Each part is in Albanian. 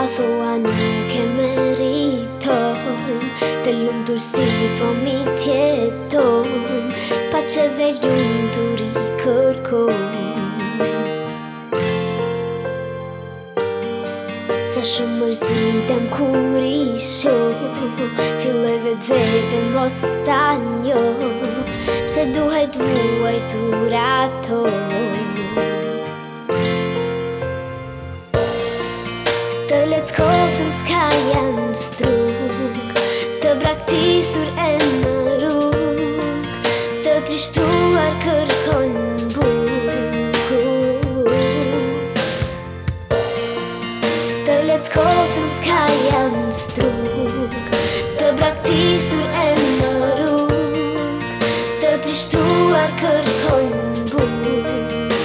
A thua nuk e meritojnë të lumtur si fëmijë tjetojnë, pa që dhe lumtur i kërkojnë. Sa shumë mërzitem kur i shoh, filloj vetën mos ta njoh, pse duhet vuajtur ato. Të leckosëm s'ka janë struk, të braktisur e në rrug, të trishtuar kërkojnë bukur. Të leckosëm s'ka janë struk, të braktisur e në rrug, të trishtuar kërkojnë bukur.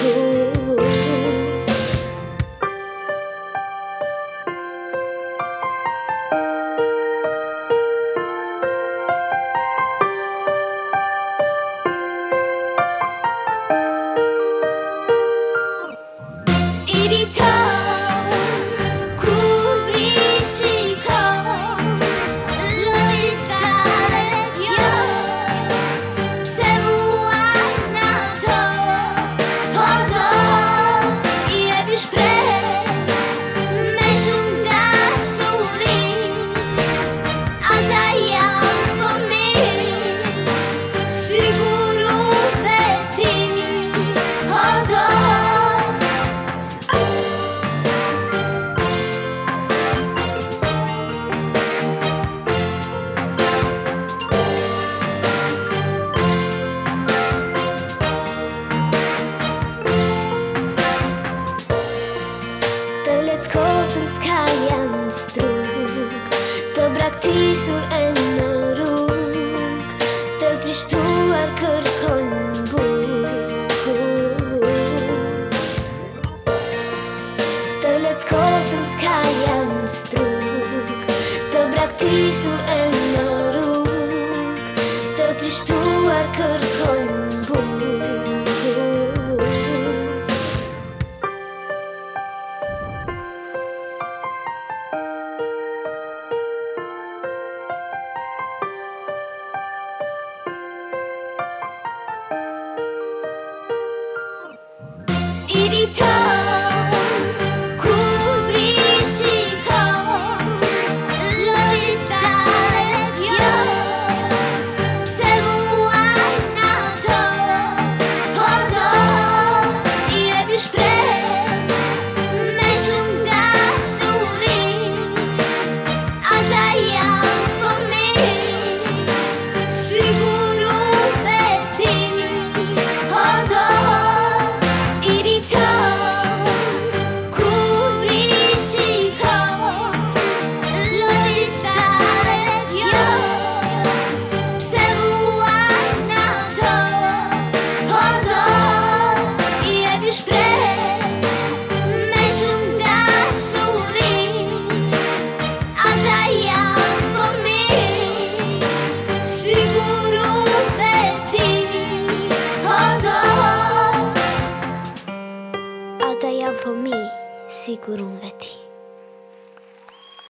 Leckosëm s'ka janë struk, të braktisur e në rrug, të trishtuar kërkojnë bukur. Të leckosëm s'ka janë struk, të braktisur e në rrug, të trishtuar kërkojnë bukur. Ata jam fëmijë, sigur unë veti.